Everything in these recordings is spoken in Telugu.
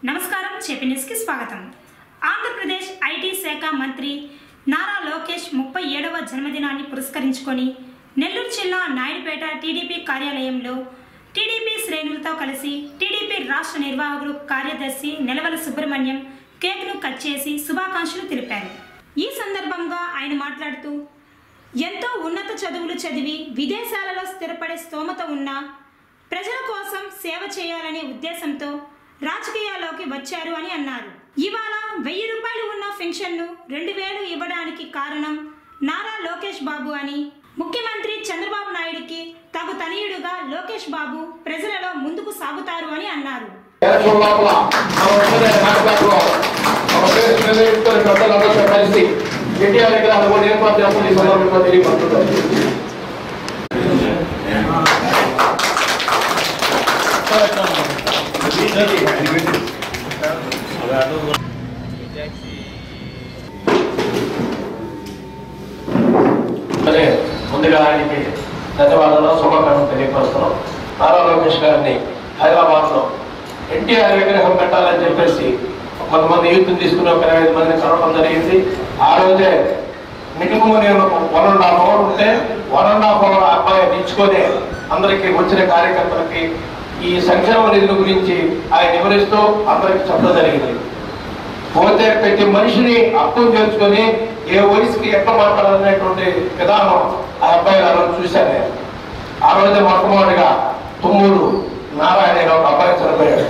నమస్కారం చెప్పి న్యూస్ కి స్వాగతం. ఆంధ్రప్రదేశ్ ఐటీ శాఖ మంత్రి నారా లోకేష్ 37వ జన్మదినాన్ని పురస్కరించుకొని నెల్లూరు జిల్లా నాయుడుపేట టీడీపీ కార్యాలయంలో టీడీపీ శ్రేణులతో కలిసి టీడీపీ రాష్ట్ర నిర్వాహకులు కార్యదర్శి నెలవల సుబ్రహ్మణ్యం కేక్ను కట్ చేసి శుభాకాంక్షలు తెలిపారు. ఈ సందర్భంగా ఆయన మాట్లాడుతూ ఎంతో ఉన్నత చదువులు చదివి విదేశాలలో స్థిరపడే స్తోమత ఉన్న ప్రజల కోసం సేవ చేయాలనే ఉద్దేశంతో రాజకీయాల్లోకి వచ్చారు అని అన్నారు. ఇవాళ 1000 రూపాయలు ఉన్న పెన్షన్ను 2000 ఇవ్వడానికి కారణం నారా లోకేష్ బాబు అని, ముఖ్యమంత్రి చంద్రబాబు నాయుడుకి తగు తనయుడుగా లోకేష్ బాబు ప్రజలలో ముందుకు సాగుతారు అని అన్నారు. ముందుగా ఆయనకి ధన్యవాదాలు శుభాకాంక్షలు తెలియపరుస్తున్నాం. నారా లోకేష్ గారిని హైదరాబాద్లో ఎన్టీఆర్ విగ్రహం పెట్టాలని చెప్పేసి కొంతమంది యూత్ని తీసుకుని ఒక 25 మందిని కలవడం జరిగింది. ఆ రోజే మినిమం నేను 1.5 అవర్ ఉంటే 1.5 అవర్ అబ్బాయి నిల్చుకొని అందరికీ వచ్చిన కార్యకర్తలకి ఈ సంక్షేమ నిధుల గురించి ఆయన వివరిస్తూ అందరికీ చెప్పడం జరిగింది. పోతే ప్రతి మనిషిని అర్థం చేసుకొని ఏ వయసుకి ఎట్లా మాట్లాడాలనేటువంటి విధానం ఆ అబ్బాయి ఆ రోజు చూశాను. ఆ రోజే మొట్టమొదటిగా తుమ్మూరు నారాయణ ఒక అబ్బాయి చనిపోయాడు.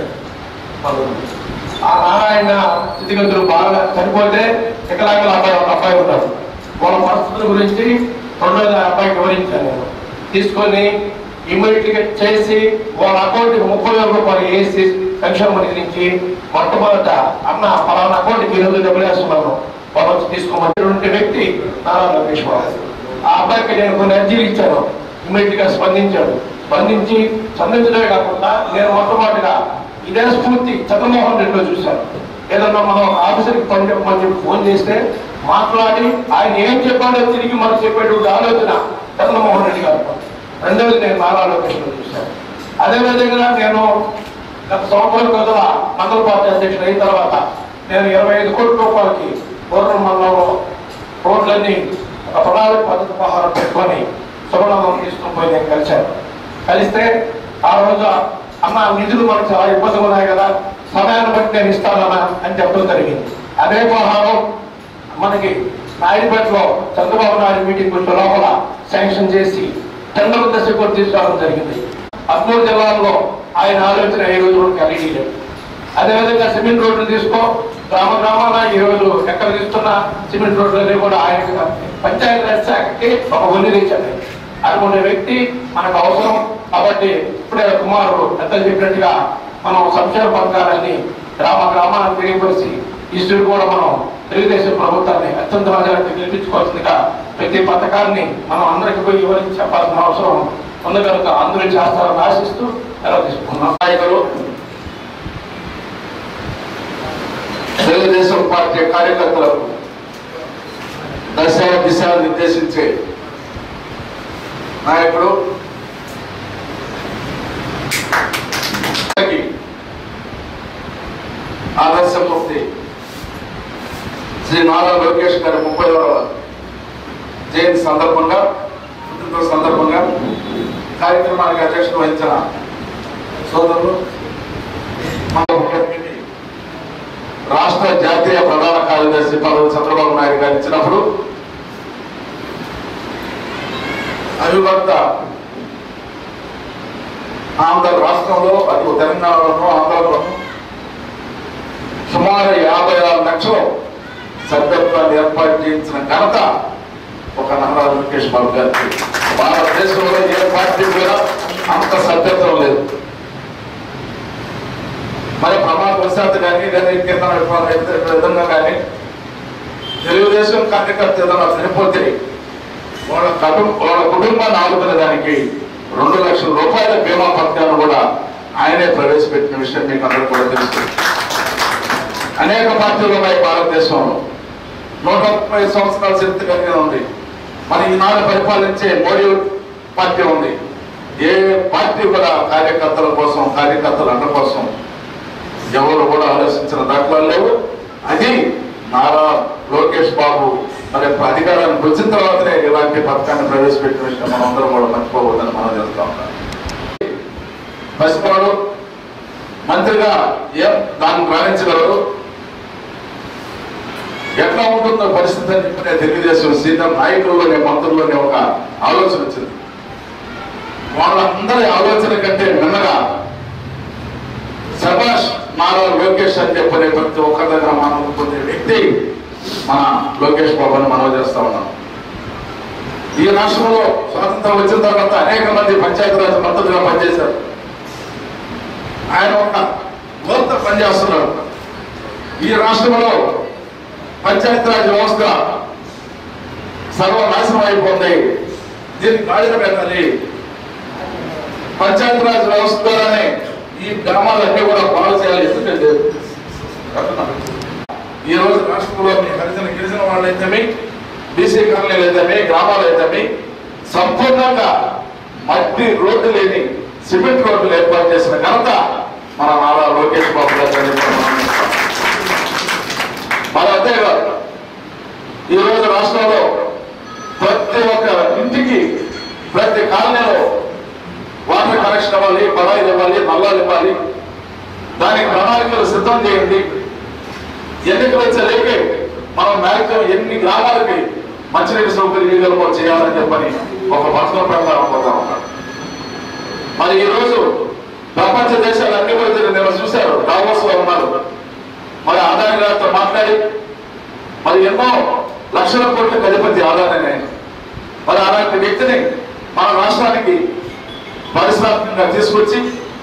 ఆ నారాయణ స్థితిగతులు బాగా చనిపోతే వికలాంగుల అబ్బాయి ఒక అబ్బాయి ఉన్నాడు. వాళ్ళ పరిస్థితుల గురించి రెండోది ఆ అబ్బాయికి వివరించాను. నేను తీసుకొని ఇమ్మీడియట్గా చేసి వాళ్ళ అకౌంట్కి 30,000 రూపాయలు వేసి సంక్షేమ నిధి నుంచి మొట్టమొదట అన్న పలానా అకౌంట్కి 20 డబ్బులు వేస్తున్నాను వాళ్ళకి తీసుకోమన్నటువంటి వ్యక్తి నారా లోకేష్ బాబు. ఆ అబ్బాయికి నేను కొన్ని అర్జీలు ఇచ్చాను. ఇమ్మీడియట్గా స్పందించి స్పందించడమే కాకుండా నేను మొట్టమొదటిగా ఇదే స్ఫూర్తి చంద్రమోహన్ రెడ్డిలో చూశాను. ఏదన్నా మనం ఆఫీసర్కి పని చెప్పమని చెప్పి ఫోన్ చేస్తే మాట్లాడి ఆయన ఏం చెప్పాడో తిరిగి మనకు చెప్పేటువంటి ఆలోచన చంద్రమోహన్ రెడ్డి గారు. రెండవది నేను నారా లోకేష్లో చూశాను. అదేవిధంగా నేను గత సంవత్సరం కదా మండల పార్టీ అధ్యక్షుడు అయిన తర్వాత నేను 25 కోట్ల రూపాయలకి పూర్వం మండలంలో రోడ్లన్నీ ప్రణాళిక పద్ధతి ప్రకారం పెట్టుకొని సువర్ణం తీసుకుని పోయి నేను కలిస్తే ఆ రోజు అన్న నిధులు మనకు చాలా ఇబ్బందులు ఉన్నాయి కదా, సమయాన్ని బట్టి నేను ఇస్తానన్నా అని చెప్పడం జరిగింది. అదే ప్రకారం మనకి నాయుడుపేటలో చంద్రబాబు నాయుడు మీటింగ్ వచ్చే లోపల శాంక్షన్ చేసి టెండర్ దశ కూడా తీసుకురావడం జరిగింది. 13 జిల్లాల్లో ఆయన ఆలోచన ఈ రోజు కలిగి లేదు. అదేవిధంగా సిమెంట్ రోడ్లు తీసుకో గ్రామాల ఈ రోజు ఎక్కడ తీసుకున్నా సిమెంట్ రోడ్లన్నీ కూడా ఆయన పంచాయతీ రాజ్ శాఖకి ఒక ఒల్లి తెచ్చాడు. అనుకునే వ్యక్తి మనకు అవసరం. కాబట్టి ఇప్పుడే కుమారుడు పెద్దలు చెప్పినట్టుగా మనం సంక్షేమ పథకాలన్నీ గ్రామాలను తెలియపరిచి ఈశ్వరుడు కూడా మనం తెలుగుదేశం ప్రభుత్వాన్ని అత్యంత ప్రజలకు గెలిపించుకోవాల్సిందిగా ప్రతి పథకాన్ని మనం అందరికీ పోయి వివరించి చెప్పాల్సిన అవసరం ఉంది కనుక అందరూ చేస్తారని ఆశిస్తూ ఎలా తీసుకున్నాం. నాయకులు తెలుగుదేశం పార్టీ కార్యకర్తలకు దిశ నిర్దేశించే నాయకుడు ఆదర్శమూర్తి శ్రీ నారా లోకేష్ గారి 30వ జయంతి సందర్భంగా కార్యక్రమానికి అధ్యక్షత వహించిన సోదరులు రాష్ట్ర జాతీయ ప్రధాన కార్యదర్శి పదవి చంద్రబాబు నాయుడు గారు ఇచ్చినప్పుడు అవిభక్త ఆంధ్ర రాష్ట్రంలో అది తెలంగాణలోనూ ఆంధ్రలోనూ సుమారు 56 లక్షల సభ్యత్వాన్ని ఏర్పాటు చేయించిన ఘనత ఒక నారా లోకేష్ బాబు గారికి. భారతదేశంలో ఏ పార్టీ కూడా అంత సభ్యత్వం లేదు. మరి ప్రమాదవశాత్తు కానీ లేదా విధంగా కానీ తెలుగుదేశం కార్యకర్త ఏదైనా చనిపోతే వాళ్ళ కుటుంబాన్ని ఆదుకునే దానికి 2 లక్షల రూపాయల బీమా పథకాన్ని కూడా ఆయనే ప్రవేశపెట్టిన విషయం మీకు అందరూ కూడా తెలుస్తుంది. అనేక పార్టీలు ఉన్నాయి భారతదేశంలో. 130 సంవత్సరాల చరిత్ర కలిగి ఉంది. మరి ఈనాడు పరిపాలించే మోడీ పార్టీ ఉంది. ఏ పార్టీ కూడా కార్యకర్తల కోసం, కార్యకర్తల అండ కోసం ఎవరు కూడా ఆలోచించిన దాఖలాలు లేవు. అది నారా లోకేష్ బాబు మరి అధికారానికి వచ్చిన తర్వాతనే ఇలాంటి పథకాన్ని ప్రవేశపెట్టిన విషయం మనం అందరం కూడా మర్చిపోవద్దని మనం చేస్తా ఉన్నాం. పసిపాడు మంత్రిగా దాన్ని రాణించగలరు, ఎట్లా ఉంటుందో పరిస్థితి అని చెప్పి తెలుగుదేశం సీనియర్ నాయకుల్లోనే మంత్రుల్లోనే ఒక ఆలోచన వచ్చింది. వాళ్ళందరి ఆలోచన కంటే మిన్నగా శభాష్ నారా లోకేష్ అని చెప్పనే ప్రతి ఒక్కరి దగ్గర మనం పొందే వ్యక్తి మన లోకేష్ బాబు అని మనం చేస్తా ఉన్నాం. ఈ రాష్ట్రంలో స్వాతంత్రం వచ్చిన తర్వాత అనేక మంది పంచాయతీరాజ్ మంత్రులుగా పనిచేశారు. ఆయన ఒక గొప్ప పనిచేస్తున్నారు. ఈ రాష్ట్రంలో పంచాయతీరాజ్ వ్యవస్థ సర్వనాశనం అయిపోతుంది, దీన్ని గాడిన పెట్టాలి. పంచాయతీరాజ్ వ్యవస్థ ద్వారానే ఈ గ్రామాలన్నీ కూడా బాగు చేయాలి. ఎందుకంటే ఈ రోజు రాష్ట్రంలో గిరిజన వాళ్ళైతేమి, బీసీ కాలనీలు అయితేమి, గ్రామాలు అయితేమి సంపూర్ణంగా మట్టి రోడ్డు లేని సిమెంట్ రోడ్లు ఏర్పాటు చేసిన ఘనత మన నారా లోకేష్ బాబు గారు. మరి అంతేకాదు ఈ రోజు రాష్ట్రంలో ప్రతి ఒక్క ఇంటికి ప్రతి కాలనీలో వాటర్ కనెక్షన్ ఇవ్వాలి, బడాయిలు ఇవ్వాలి, నల్లాలు ఇవ్వాలి. దానికి ప్రణాళికలు సిద్ధం చేయండి. ఎన్నికలు వచ్చే లేకే మనం మ్యాక్సిమం ఎన్ని గ్రామాలకి మంచినీటి సౌకర్యం ఇవ్వగలమో చేయాలని చెప్పని ఒక పథకం ప్రకారం పోతా ఉన్నాడు. మరి ఈ రోజు ప్రపంచ దేశాలు అన్ని కూడా నేను చూశారు, డావోస్ లో ఉన్నారు. మరి ఆదాని గారితో మాట్లాడి మరి ఎన్నో లక్షల కోట్లకు అధిపతి ఆదాని. మరి అలాంటి వ్యక్తిని మన రాష్ట్రానికి పారిశ్రామికంగా తీసుకొచ్చి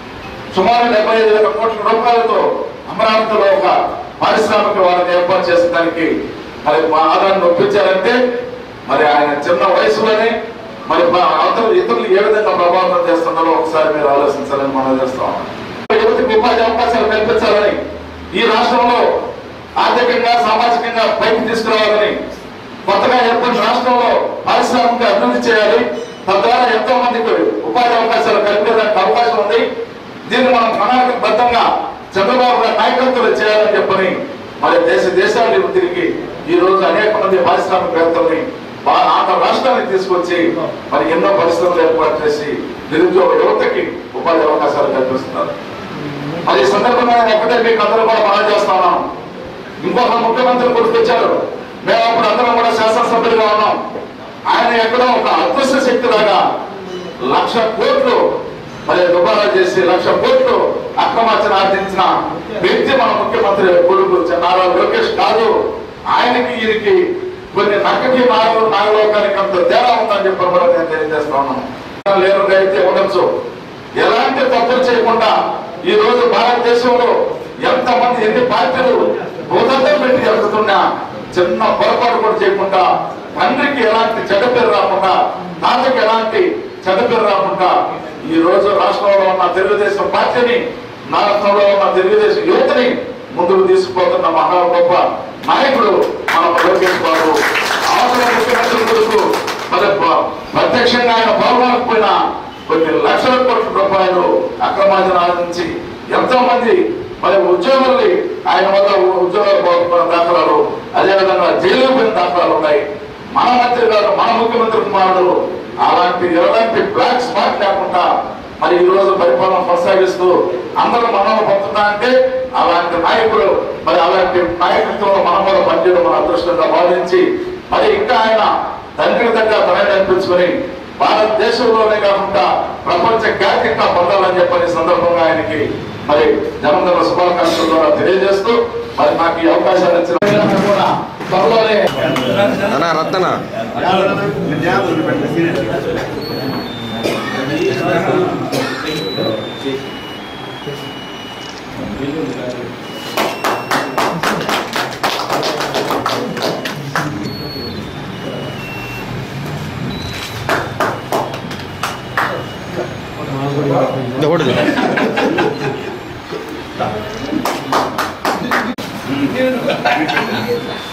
సుమారు 75,000 కోట్ల రూపాయలతో అమరావతిలో ఒక పారిశ్రామిక వారిని ఏర్పాటు చేసడానికి మరి మా ఆదాయాన్ని ఒప్పించారంటే మరి ఆయన చిన్న వయసులోనే మరి ఇతరులు ఏ విధంగా ప్రభావితం చేస్తున్నారో ఒకసారి మీరు ఆలోచించాలని మనం చేస్తాం. యువతకు ఉపాధి అవకాశాలు కల్పించాలని, ఈ రాష్ట్రంలో ఆర్థికంగా సామాజికంగా పైకి తీసుకురావాలని, కొత్తగా ఏర్పడిన రాష్ట్రంలో పారిశ్రామిక అభివృద్ధి చేయాలి. తద్వారా ఎంతో మందికి ఉపాధి అవకాశాలు కల్పించడానికి అవకాశం ఉంది. దీన్ని మనం ప్రణాళికబద్ధంగా చంద్రబాబు గారి నాయకత్వంలో చేయాలని చెప్పని మరి దేశాలు తిరిగి ఈ రోజు అనేక మంది పారిశ్రామికవేత్తల్ని ఆంధ్ర రాష్ట్రానికి తీసుకొచ్చి మరి ఎన్నో పరిశ్రమలు ఏర్పాటు చేసి నిరుద్యోగ యువతకి ఉపాధి అవకాశాలు కల్పిస్తున్నారు. మరి ఈ సందర్భంగా ఒకటే మీకు అందరూ కూడా మనం చేస్తా ఉన్నాం. ఇంకొక ముఖ్యమంత్రి గుర్తించారు. మేము అప్పుడు అందరం కూడా శాసనసభ్యులుగా ఉన్నాం. ఆయన ఎక్కడో ఒక అదృష్ట శక్తి లాగా 1,00,000 కోట్లు మరి దుబారా చేసి 1,00,000 కోట్లు అక్రమార్జన ఆర్జించిన వ్యక్తి మన ముఖ్యమంత్రి కొడుకు నారా లోకేష్ కాదు. ఆయనకి ఈయనకి కొన్ని నక్కకి నాగలోకానికి అంత తేడా ఉందని చెప్పి కూడా నేను తెలియజేస్తా ఉన్నాను. లేరుగా అయితే ఉండొచ్చు, ఎలాంటి తప్పులు చేయకుండా ఈ రోజు భారతదేశంలో ఎంతమంది ఎన్ని పార్టీలు భూతంతో పెట్టి జరుగుతున్నా చిన్న పొరపాటు కూడా చేయకుండా, తండ్రికి ఎలాంటి చెడ్డ పేరు రాకుండా, తాతకి ఎలాంటి చెడ్డ పేరు రాకుండా ఈ రోజు రాష్ట్రంలో ఉన్న తెలుగుదేశం పార్టీని, రాష్ట్రంలో ఉన్న తెలుగుదేశం యువతని ముందుకు తీసుకుపోతున్న మహా గొప్ప నాయకుడు మన లోకేష్ బాబు. అవసరం ముఖ్యమంత్రి కొడుకు మరి ప్రత్యక్షంగా ఆయన పాల్గొనకపోయినా కొన్ని లక్షల కోట్ల రూపాయలు అక్రమార్జన ఆర్జించి ఎంతో మంది మరి ఉద్యోగుల్ని ఆయన వల్ల ఉద్యోగాలు పోగొట్టుకున్న దాఖలాలు, అదేవిధంగా జైలు పోయిన దాఖలాలు ఉన్నాయి. మన మంత్రి గారు, మన ముఖ్యమంత్రి కుమారుడు అలాంటి ఎలాంటి బ్లాక్ స్పాట్ లేకుండా మరి ఈ రోజు పరిపాలన కొనసాగిస్తూ అందరూ మనల్ని పొందుతున్నా అంటే అలాంటి నాయకుడు మరి అలాంటి నాయకత్వంలో మనం కూడా పనిచేయడం మన అదృష్టంగా భావించి మరి ఇంకా ఆయన తండ్రి దగ్గర తనని అనిపించుకొని భారతదేశంలోనే కాకుండా ప్రపంచ ఖ్యాతిగా పొందాలని చెప్పని సందర్భంగా ఆయనకి మరి జన్మదిన శుభాకాంక్షల ద్వారా తెలియజేస్తూ మరి నాకు ఈ అవకాశాన్ని ఇచ్చిన కూడా త్వరలోనే Ini